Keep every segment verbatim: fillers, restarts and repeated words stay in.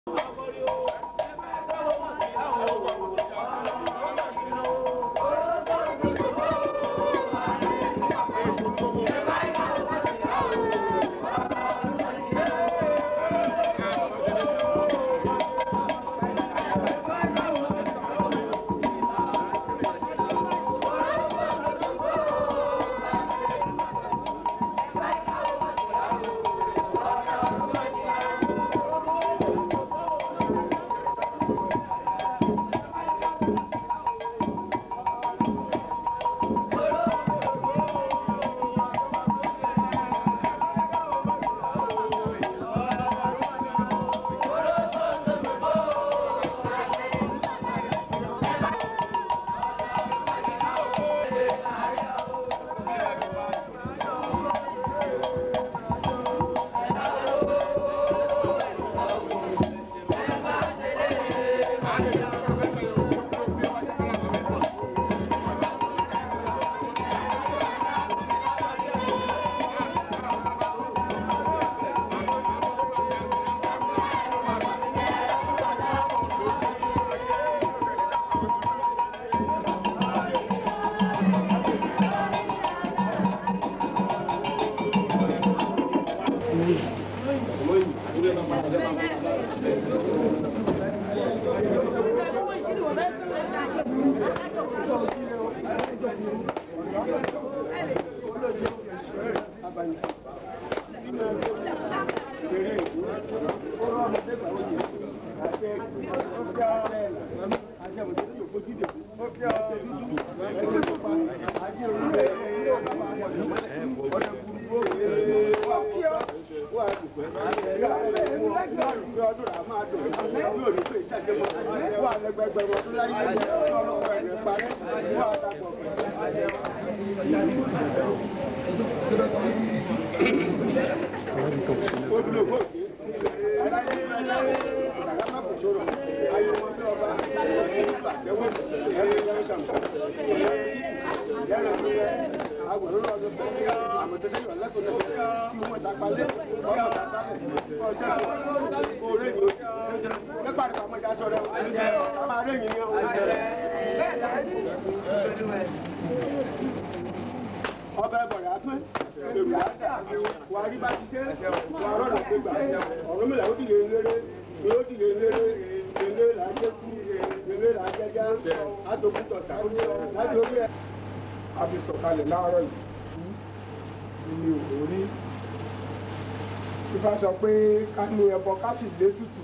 Ifá sọ pé ká ní ẹbọ ká sì lé tutù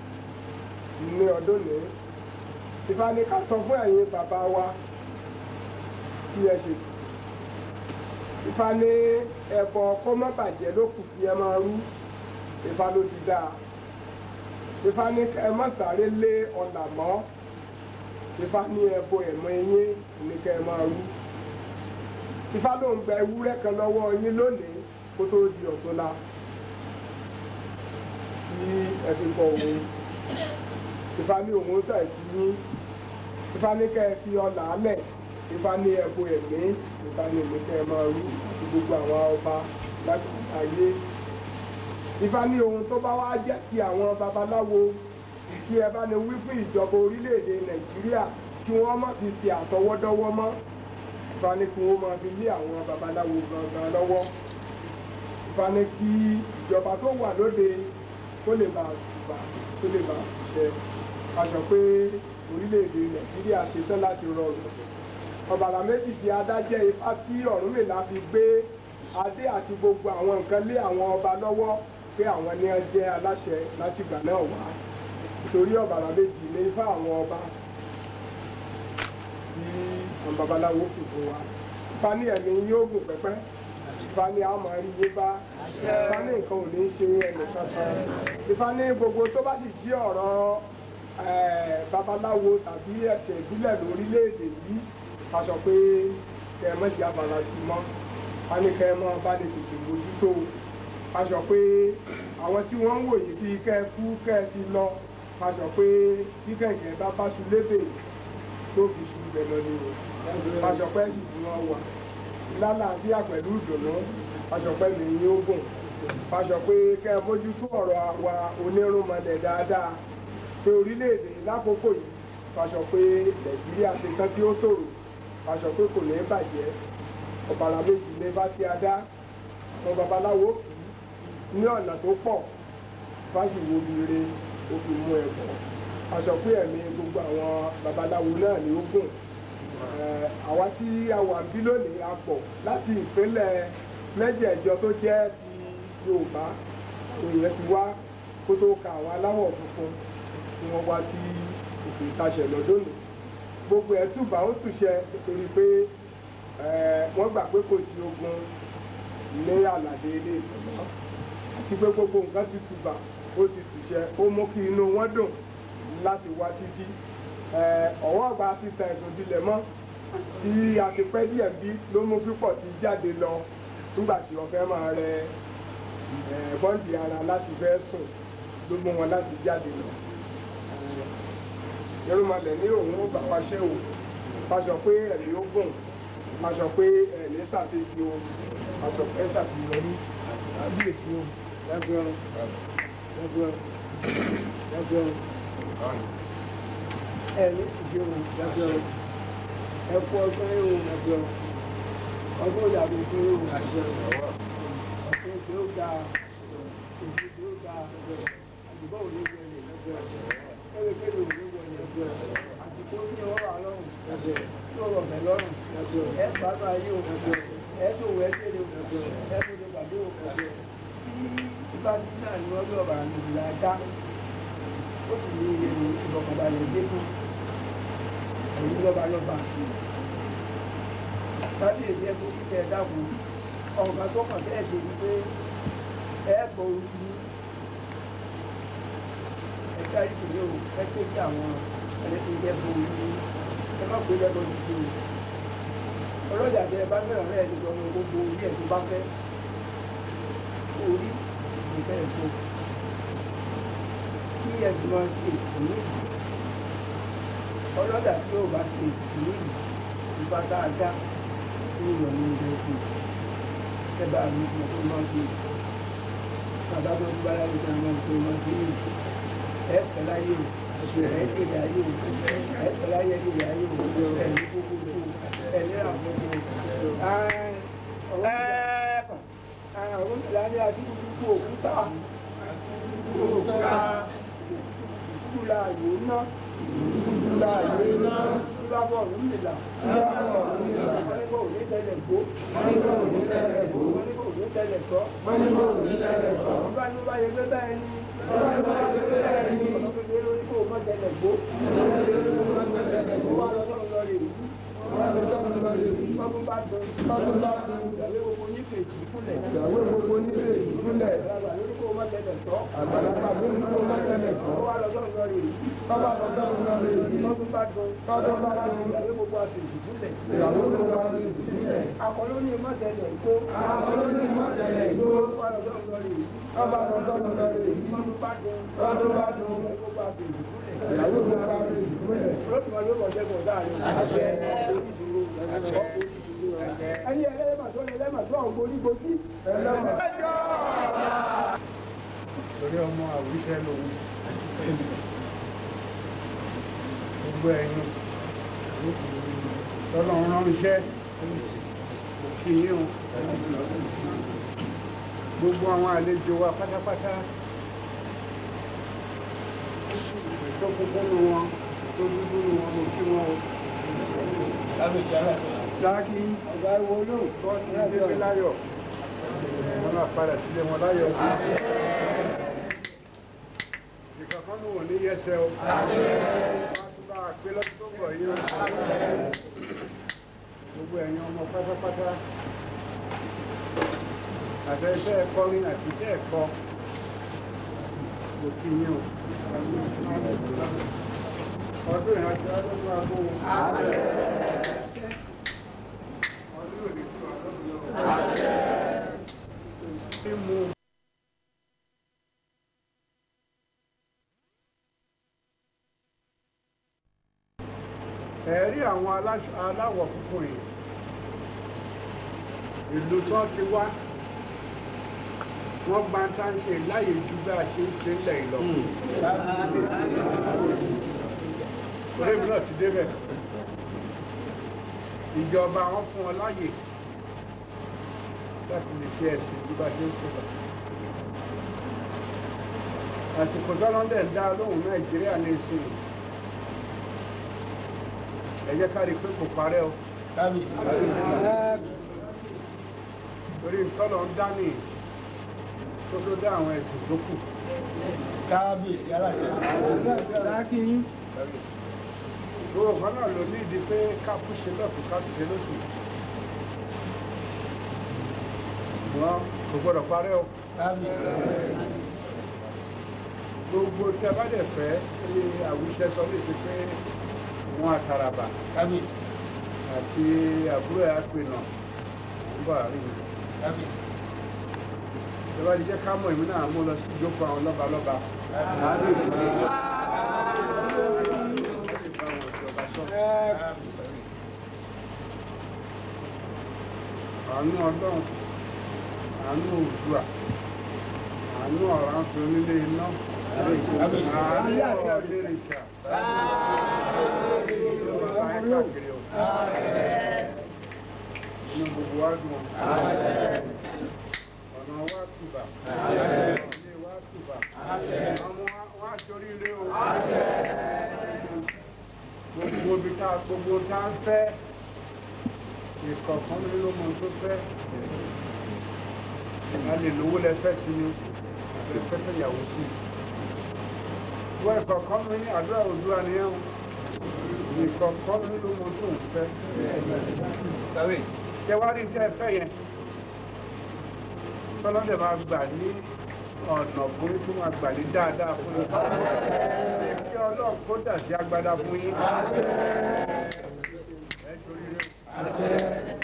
ní ọdún ní. Ifá ní ká sọ fún ẹ̀yin bàbá wa kí ẹ ṣe. Ifá ní ẹbọ kó má bàjẹ́ ló kù kí ẹ máa rú. Ifá ló ti dáa. Ifá ní ẹ má sáré lé ọ̀nà mọ́. Ifá ní ẹbọ ẹ̀mọ eyín ní kẹ́ ẹ máa rú. Ifá ló ń gba ewúrẹ́ kan lọ́wọ́ yín lónìí kó tó di ọ̀túnla. Tí ẹ fi kọ òwe. Ifá ní òun sà sí yín. Ifá ní kẹ́ ẹ fi ọ̀nà alẹ̀. Ifá ní ẹbọ ẹ̀mí. Ifá ní èmi kẹ́ ẹ máa rú ti gbogbo àwọn ọba láti ayé. Ifá ní ohun tó bá wá jẹ́ ti àwọn babaláwo kí ẹ bá ní wí fún ìjọba orílẹ̀-èdè Nàìjíríà kí wọ́n má fi ṣe àtọwọ́dọ́wọ́ mọ́. Ifá ní kí wọ́n máa fi lé àwọn babaláwo gangan lọ́wọ́. Ifá ní kí ìjọba tó wà lóde kó lè bá ṣùgbà tó lè bá ṣẹ. A sọ pé orílẹ̀-èdè Nàìjíríà ṣetán láti rọrùn. Ọ̀bàrà méjì di adájẹ́ Ifá tí Ọ̀rúnmìlà fi gbé adé àti gbogbo àwọn nǹkan lé àwọn ọba lọ́wọ́ pé àwọn ní ẹ jẹ́ aláṣẹ láti ìgbà náà wá. Nítorí ọ̀bàrà méjì ní Ifá àwọn ọba tí àwọn babaláwo kù fún wa. Ifá ní ẹ̀mí yóò gùn pẹ́pẹ́. Ifá ní a máa rí yé bá. Ifá ní nǹkan ò ní ṣe ẹnì kankan. Ifá ní gbogbo tó bá sì jí ọ̀rọ̀ babaláwo tàbí ẹ̀sìn ìbílẹ̀ lórílẹ̀‐èdè yìí a sọ pé kẹ́ ẹ má jẹ́ abala sí mọ́. A ní kẹ́ ẹ má bá lè tètè mójútó. A sọ pé àwọn tí wọ́n ń wòye bí kẹ́ ẹ kú kẹ́ ẹ ti lọ. A sọ pé bí kẹ̀kẹ́ bá bá su lébè tó fi su ibẹ̀ lọ ni o. A sọ pé ẹ̀sìn tí wọ́n wà lálàáfíà pẹ̀lú ìdùnnú. A sọ pé mi yóò gùn fàṣọ pé kẹ́ ẹ mójútó ọ̀rọ̀ àwa onírúnmọlẹ̀ dáadáa pé orílẹ̀-èdè lákòókò yìí fàṣọ pé Nàìjíríà ti tán tí ó tòrò fàṣọ pé kò ní bàjẹ́ ọ̀bàrà méjì lè bá ti adá àwọn babaláwo kì í ní ọ̀nà tó pọ̀ fáṣìwò bire ó fi mú ẹ̀bọ̀ fàṣọ pé ẹ̀mí gbogbo àwọn babaláwo náà ni ó gùn àwa tí a wà bí lónìí a pọ̀ láti ìpínlẹ̀ mẹ́jẹ̀ẹ̀jọ tó jẹ́ ti Yorùbá òyìnbó ti wá kó tó ka àwọn aláwọ̀ funfun tí wọ́n wá sí òkè ìtaṣẹ̀ lọ́dún nù gbogbo ẹ̀ túbà ó túṣẹ nítorí pé wọ́n gbà pé kò sí ogun ní àlàdé ilé ìfọ̀mọ́ àti pé gbogbo nǹkan ti túbà ó ti túṣẹ ó mú kí inú wọn dùn láti wá títí ọ̀wọ́ ọ̀gbà ti ta ẹ̀sùn dilẹ̀ mọ́ tí a ti pẹ́ díẹ̀ bí ló mú pípọ̀ ti jáde lọ nígbà tí wọ́n fẹ́ máa rẹ bọ́ǹdì ara láti fẹ́ sùn ló mú wọn láti jáde lọ. Irúnmọlẹ̀ ní òun ó bàbá ṣẹ́ o fàṣọ pé ẹ̀mí ó gùn fàṣọ pé ẹ̀mí ṣàṣeyọrí o fàṣọ pé ṣàṣeyọrí àbíyèsí o lẹ́gbẹ̀rún lẹ́gbẹ̀rún lẹ́gbẹ̀rún ẹ̀mí ìjẹun lẹ́gbẹ̀rún ẹ̀kọ́ ọgbọ́n ẹ̀rọ lẹ́gbẹ̀rún ọgbọ́n ìyàwó ìṣòro lẹ́gbẹ̀rún ọ̀sẹ̀ tí ó ga èdè tí ó ga àdìbò òní ìgbẹ̀rẹ̀ lẹ́gbẹ̀rún ẹ̀rẹ̀kẹ́rẹ̀ òní ìgbẹ̀rẹ̀ àtìkó ní ọ̀rọ̀ àlọ́run tí ó rọ̀bẹ̀ lọ́rùn ẹ̀ bàbá ayé o ẹ̀ tó wẹ̀ kéde o ẹ̀ tó lè gbàdé o tí bá ti náà ní ọjọ́ ọ̀bà nìyí ajá ó sì ní iye ní ìbọ̀kànbalẹ̀ dé fún ẹ̀yìn lọ́ba lọ́ba kábíyèsí ẹ̀ tó kíkẹ́ dákun ọ̀gá tó kàn bẹ́ẹ̀ ṣe ni pé ẹ̀ gbọ́ ojú ẹ̀ka ìṣòro ẹ̀ tó kí àwọn ẹlẹ́sìn jẹ́ fún ojú ẹ má gbé lẹ́bọ̀ ní sí o ọlọ́jà tẹ ẹ bá fẹ́ràn rẹ̀ ní ọmọ gbogbo orí ẹ̀ tó bá fẹ́ orí ìfẹ́ ẹ̀fọ́ kí ẹ̀sìn máa ṣe ìlú ọlọ́jà tí yóò bá ṣe ìlú ìfà dáadáa ní ìrọ̀lẹ́ ìjọ ìfẹ́ ẹ bá mi mọ̀ tó máa ṣe bàbá tó ń bára ìjà máa tó máa ṣe ẹ̀ fẹ́ láyé o ẹ̀ kéde ayé o ẹ̀ fẹ́ láyé kéde ayé o ẹ̀ ní kókó tó ẹ̀ ní àwọn ọmọ ẹ̀ẹ́kàn àwọn ìlànà àti gbogbo òkúta òkúta ìkúlà yóò ná ìkúlà yóò ná ìbábọ̀ nílà ìbábọ̀ nílà wọ́n ní kò ní tẹ́lẹ̀ gbó wọ́n ní kò ní tẹ́lẹ̀ gbó wọ́n ní kò ní tẹ́lẹ̀ kọ́ wọ́n ní kò ní tẹ́lẹ̀ kọ́ wọ́n bá ní báyìí pé báyìí ní wọ́n bá ní báyìí ní ọ̀nà tó dé lórí kò mọ́ tẹ́lẹ̀ gbó wọ́n lọ sọ́run lọ rè ọdún bá dùn ọdún bá dùn ìgbàlẹ́ gbogbo oníkèjì kúlẹ̀ ìgbàlẹ́ gbogbo oníkèjì kúlẹ̀ àgbàlagbà lórí kó má tẹ́lẹ̀ tọ́ àgbàlagbà lórí kó má tẹ́lẹ̀ tọ́ wọ́n wá lọ sọ́run lọ rè bàbá lọ sọ́run lọ rè ọdún bá dùn ọdún bá dùn ìgbàlẹ́ gbogbo àtẹ̀jì kúlẹ̀ ìgbàlẹ́ gbogbo àtẹ̀jì kúlẹ̀ àkọlóní má tẹ́lẹ̀ ìgbó àkọlóní má tẹ́lẹ̀ ìgbó wọ́n wá lọ sọ́run lọ rè bàbá lọ sọ́run lọ rè ọdún bá dùn ọdún bá dùn ìgbàlẹ́ gbogbo àtẹ̀jì kúlẹ̀ ìgbàlẹ́ gbogbo àtẹ̀jì kúlẹ̀ lọ́tùmọ̀ yóò mọ̀ jẹ́gbọ̀n dáàrin ẹni ẹlẹ́mà tó ní ẹlẹ́mà tó àwọn onígbòsí ẹlẹ́mà. torí ọmọ àwíṣẹ́ lòun gbogbo ẹ̀yin tọ́lọ̀ rán iṣẹ́ òkè yìí o gbogbo àwọn àlejò wa pátápátá tó kúkú nu wọn tó dúdú nu wọn mo kí wọn o. Sáàkì ọ̀gá ìwọ yóò kọ́ ní ilé láyọ̀. Wọ́n náà padà sílé wọn láyọ̀ sí. Ìkọ̀kan ní wò ní yẹsẹ̀ o. Wọ́n á tún bá a pé lọ́dún tó bọ̀ yìí o. Gbogbo ẹ̀yin ọmọ pátápátá. Àtẹ iṣẹ́ ẹ̀kọ́ rí àti iṣẹ́ ẹ̀kọ́. Kò kí yín o. Ọdún ìrántí ọdún tó wá kó o. Ẹ̀rí àwọn aláwọ̀ funfun yìí ìlú tó ti wá wọ́n gba ń tán ṣe láyè ju bí a ṣe ń ṣe ń lẹ̀ lọ. orí mi náà ti débẹ̀ ìjọba wọn fún wọn láyè láti lè ṣe ẹ̀sìn bí bá ṣe ń ṣe lọ. àsìkò sọ́lọ́ndẹ̀ ń dá lóhùn Nàìjíríà ní ìsìn ẹ jẹ́ ká rí i pé kò parẹ́ o. torí ìtọ́lọ̀ ń dá ní tó tó dá àwọn ẹ̀sìn tó kù. kábíyèsí aláṣẹ gbogbo kan náà ló ní ìdí pé ká púṣe lọ́sùn ká ṣe lóṣù. wọn kò gbọdọ̀ parẹ́ o. gbogbo tẹ bá dẹ̀ fẹ́ ní àwùjẹ sọ lè ṣe pé wọn àtàràbà àti àbúrò ẹ̀ àpènà ń bọ̀ àárín mi. tẹ bá di jẹ́ ká mọ̀ ìmú náà mú lọ sí ìjókòó àwọn lọ́balọ́ba. àánú ọlọ́run àánú òdùà àánú ọ̀rá ń fi onílé iná àánú ọ̀lẹ́rìṣà inú gbogbo wa dùn ọ̀nà wa tùbà ilé wa tùbà ọmọ wa torí ilé o gbogbo ibi tá gbogbo tá ń fẹ́ ìkọ̀ọ̀kan nínú ọmọ tó fẹ́ a lè lówó lẹ́fẹ́ sí ni lẹ́fẹ́ fẹ́ yàwó sí wọ́n ìkọ̀ọ̀kan mi ní àdúrà òdúrà nìyẹn ìkọ̀ọ̀kan nínú ọmọ tó ń fẹ́ jẹ́wárí tẹ́ fẹ́ yẹn tọ́lọ́dẹ̀ máa gbà ní ọ̀nà fún yín tó máa gbà ní dáadáa fún yín kí ọlọ́run kó dà sí agbádá fún yín ẹ torí rẹ.